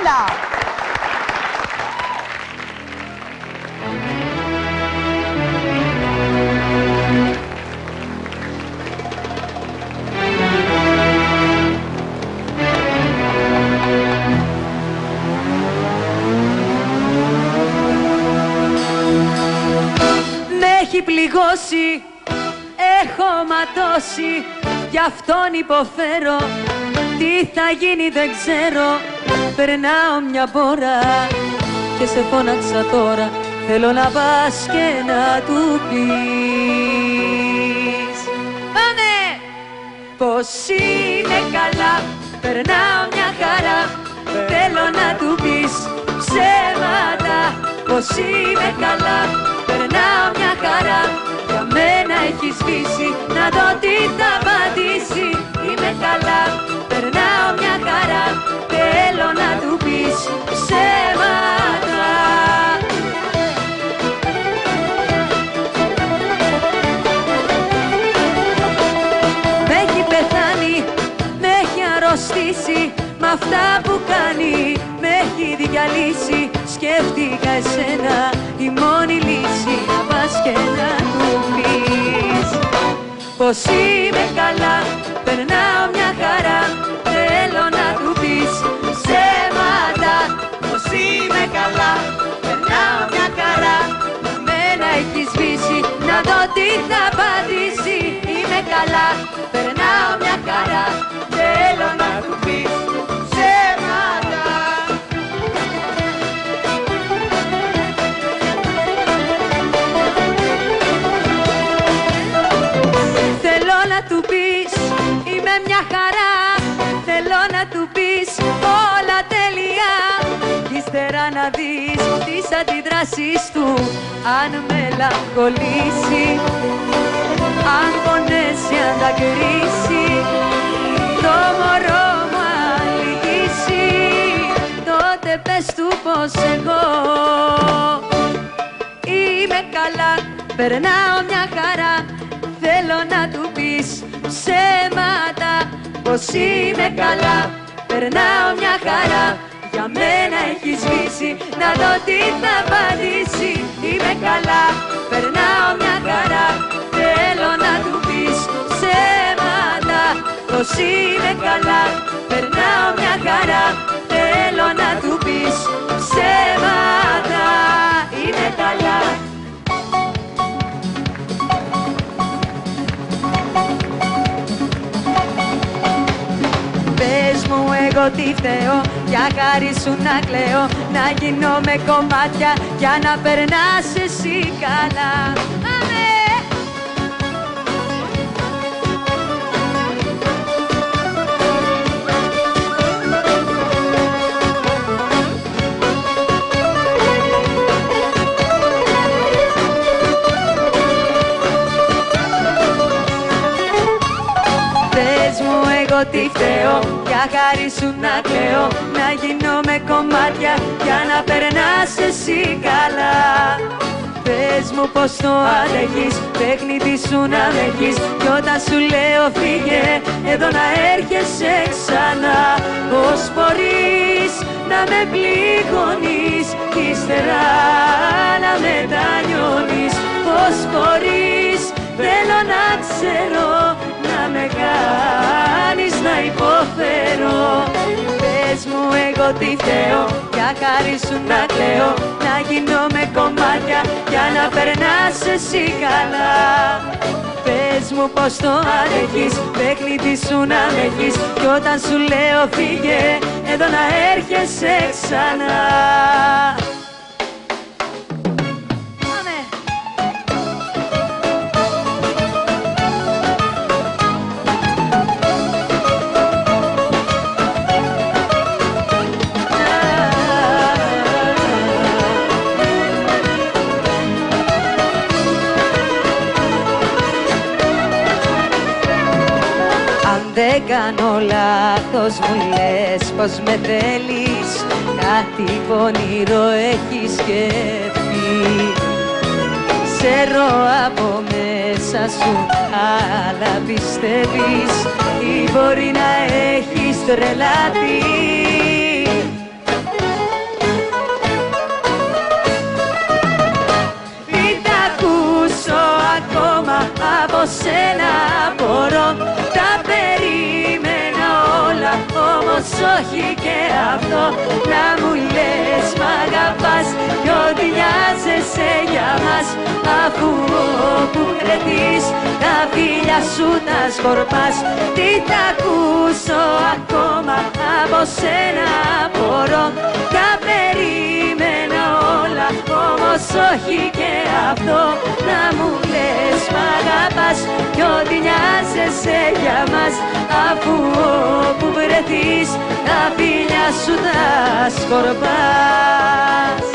Μανούλα. Με έχει πληγώσει, έχω ματώσει, γι' αυτόν υποφέρω. Τι θα γίνει δεν ξέρω, περνάω μια μπόρα και σε φώναξα τώρα. Θέλω να πας και να του πεις. Πάμε! Πως είναι καλά, περνάω μια χαρά. Θέλω να του πεις ψέματα. Πως είμαι καλά, περνάω μια χαρά. Για μένα έχει σβήσει, να δω τι θα απαντήσει. Είμαι καλά, περνάω μια χαρά. Θέλω να του πεις ψέματα. Με έχει πεθάνει, με έχει αρρωστήσει, μ' αυτά που κάνει με έχει διαλύσει. Σκέφτηκα εσένα, η μόνη λύση, να πας και να του πεις πως είμαι καλά, περνάω μια χαρά. Θέλω να του πεις ψέματα. Πως είμαι καλά, περνάω μια χαρά. Μένα έχει σβήσει, να δω τι θα απαντήσει. Είμαι καλά, περνάω μια χαρά. Θέλω να του πεις ψέματα. Θέλω να του πεις είμαι μια χαρά. Θέλω να του πεις όλα τέλεια. Ύστερα να δεις τις αντιδράσεις του, αν μελαγχολήσει, αν πονέσει, αν δακρύσει, το μωρό μου αν λυγίσει, τότε πες του πως εγώ είμαι καλά, περνάω μια χαρά. Θέλω να του πεις ψέματα. Πως είμαι καλά, περνάω μια χαρά. Για μένα έχει σβήσει, να δω τι θα απαντήσει. Είμαι καλά, περνάω μια χαρά. Θέλω να του πεις ψέματα. Πως είμαι καλά, περνάω μια χαρά. Θέλω να του πεις ψέματα. Είμαι καλά. Πες μου εγώ τι φταίω, για χάρη σου να κλαίω, να γίνω με κομμάτια για να περνάς εσύ καλά. Πάμε! Πες μου εγώ τι φταίω, για χάρη σου να κλαίω, να γίνω με κομμάτια για να περνάς εσύ καλά. Πες μου πως το αντέχεις, παιχνίδι σου να με έχεις, κι όταν σου λέω φύγε, εδώ να έρχεσαι ξανά. Πώς μπορείς να με πληγώνεις, ύστερα να μετανιώνεις. Πώς μπορείς, θέλω να ξέρω, να με κάνεις να υποφέρω. Πες μου εγώ τι φταίω, για χάρη σου να κλαίω, να γίνω με κομμάτια για να περνάς εσύ καλά. Πες μου πως το αντέχεις, παιχνίδι σου να με έχεις, κι όταν σου λέω φύγε, εδώ να έρχεσαι ξανά. Δεν κάνω λάθος, μου λες πως με θέλεις, κάτι πονηρό έχεις σκεφτεί. Ξέρω από μέσα σου, αλλά πιστεύεις ή μπορεί να έχεις τρελαθεί. όμως όχι και αυτό. Να μου λες μ' αγαπάς κι ότι νοιάζεσαι για μας, αφού όπου βρεθείς τα φίλια σου τα σκορπάς. Τι θα ακούσω ακόμα από σένα μπορώ, τα περίμενα όλα όμως όχι και αυτό. Να μου λες μ' αγαπάς κι ότι νοιάζεσαι για μας, αφού όπου βρεθείς τα φίλια σου τα σκορπάς.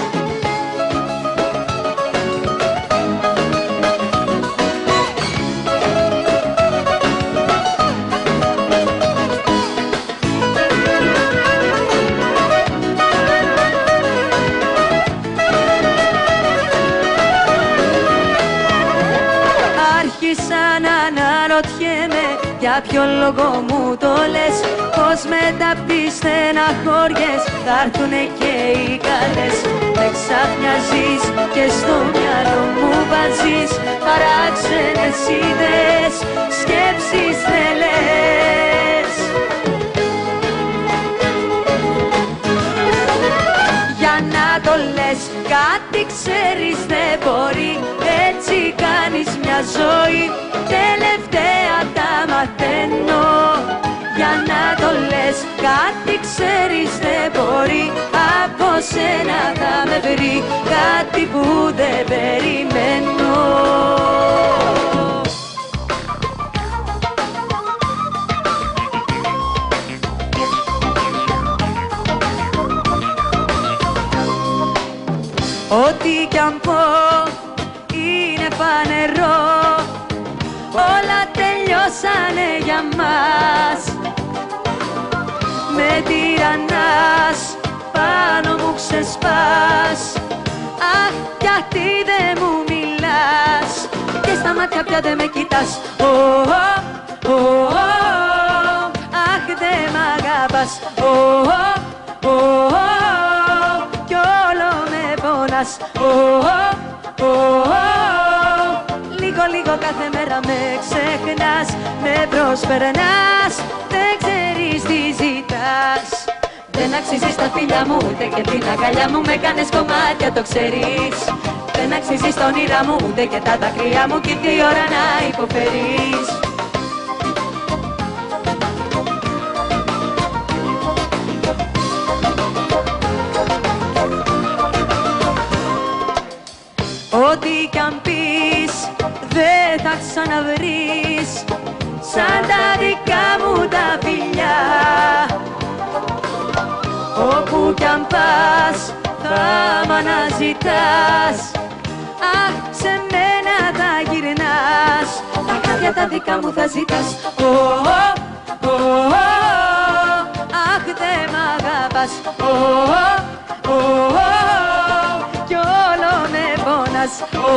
Άρχισα να αναρωτιέμαι για ποιο λόγο μου το λες, πως μετά απ' τις στεναχώριες θα έρθουνε και οι καλές. Με ξαφνιάζεις και στο μυαλό μου βάζεις παράξενες ιδέες, σκέψεις τρελές. Για να το λες κάτι ξέρεις δεν μπορεί, έτσι κάνεις μια ζωή, τελευταία τα μαθαίνω. Για να το λες κάτι ξέρεις δεν μπορεί, από σένα θα με βρει κάτι που δεν περιμένω. Ό,τι κι αν πω είναι φανερό, όλα τελειώσανε για μας. Με τυραννάς, πάνω μου ξεσπάς. Αχ, γιατί δεν μου μιλάς και στα μάτια πια δεν με κοιτάς. Αχ, δεν μ' αγαπάς. Κι όλο με πονάς. Λίγο κάθε μέρα με ξεχνάς, με προσπερνάς, δεν ξέρεις τι ζητάς. Δεν αξίζεις τα φίλια μου, ούτε και την αγκαλιά μου, με κάνεις κομμάτια, το ξέρεις. Δεν αξίζεις τα όνειρά μου, ούτε και τα δάκρυα μου, κι ήρθε η ώρα να υποφέρεις. Ό,τι κι αν πεις δεν θα ξαναβρεις σαν τα δικά μου τα φιλιά. Όπου κι αν πας θα μ' αναζητάς. Αχ, σε μένα θα γυρνάς, τα χάδια τα δικά μου θα ζητάς. Αχ, δεν μ' αγαπάς. Κι όλο με πόνας.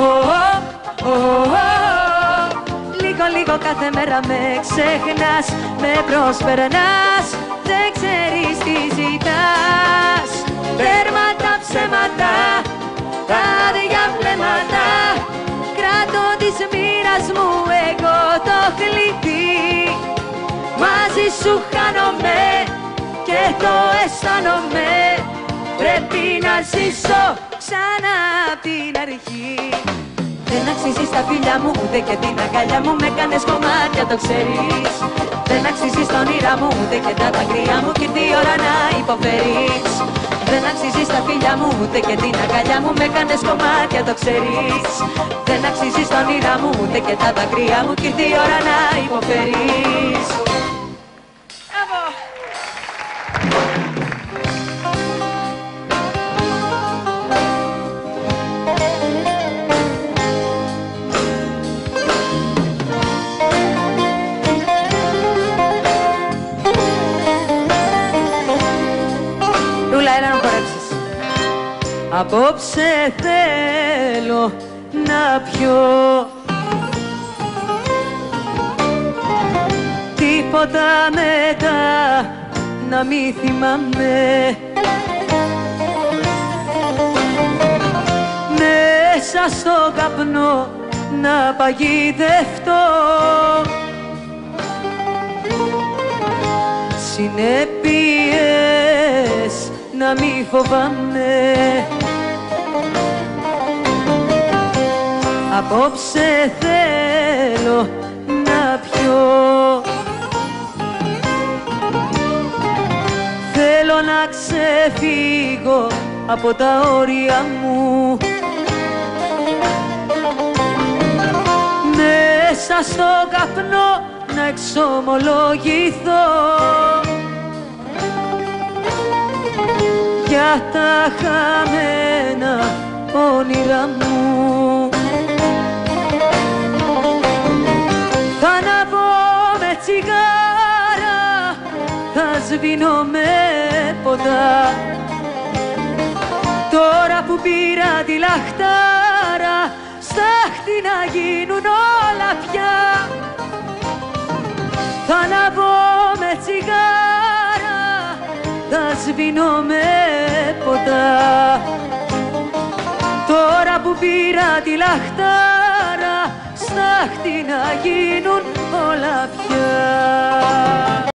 Λίγο κάθε μέρα με ξεχνάς, με προσπερνάς, δεν ξέρεις τι ζητάς. Τέρμα τα ψέματα, τα άδεια βλέμματα, κράτω της μοίρας μου εγώ το κλειδί. Μαζί σου χάνομαι και το αισθάνομαι, πρέπει να ζήσω ξανά απ' την αρχή. Δεν αξίζεις τα φίλια μου, ούτε και την αγκαλιά μου, με κάνες κομμάτια, το ξέρεις. Δεν αξίζεις τα όνειρά μου, ούτε και τα δάκρυα μου, κι ήρθε η ώρα να υποφέρεις. Δεν αξίζεις τα φίλια μου, ούτε και την αγκαλιά μου, με κάνες κομμάτια, το ξέρεις. Δεν αξίζεις τα όνειρά μου, ούτε και τα δάκρυα μου, κι ήρθε η ώρα να υποφέρεις. Απόψε θέλω να πιω, τίποτα μετά να μη θυμάμαι. Μέσα στο καπνό να παγιδευτώ, συνέπεια να μη φοβάμαι. Απόψε θέλω να πιω, θέλω να ξεφύγω από τα όρια μου. Μέσα στο καπνό να εξομολογηθώ για τα χαμένα όνειρα μου. Θα αναβώ με τσιγάρα, θα σβήνω με ποτά. Τώρα που πήρα τη λαχτάρα, στάχτη να γίνουν όλα πια. Θα αναβώ με τσιγάρα, θα σβήνω με ποτά. Τώρα που πήρα τη λαχτάρα, στάχτη να γίνουν όλα πια.